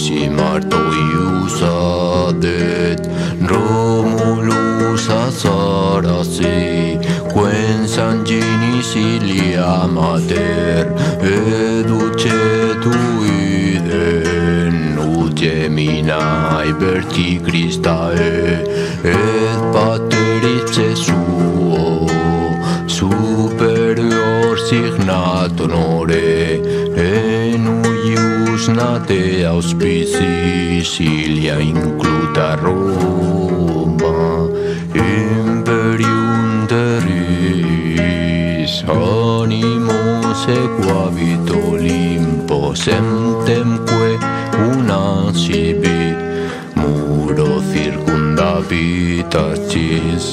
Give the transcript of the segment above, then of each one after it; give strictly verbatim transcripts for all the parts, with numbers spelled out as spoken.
si Martoius adet, Romulus Azarasi, Quen sanguinis Ilia mater, educetuiden, Geminae verti Christae, et pateris suo, superior signat honore, enuius nate auspicis, Ilia incluta Roma, imperium terris, animos equavit Olimpo, semtemque una sibi, muro circundavit arcis.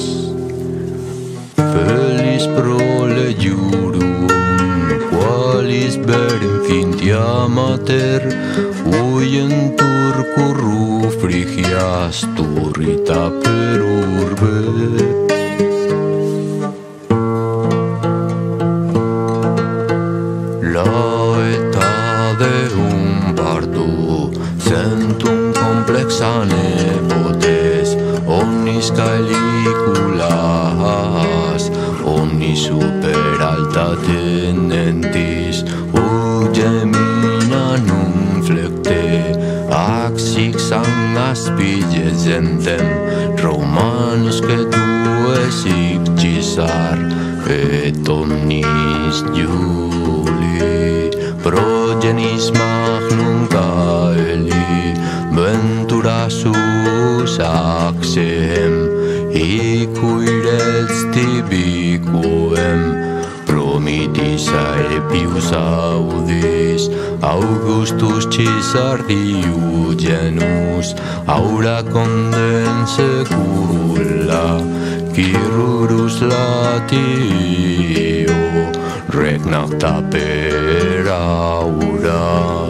Felis prole iurum, qualis berem fintia mater, uientur curru frigias turrita per urbe. Centum complexa nepotes, omnis caeliculas, omnis super alta tenentis, ut gemina num flecte, axix angas pigesentem, Romanus que tu esic cisar, et omnis Iuli, progenis magnum caeli, ventura sus axem, icuides tibiquem, promitis Aepius audis, Augustus Caesar Diogenes, aura condens secula, Quirurus Latio, regnata per aura.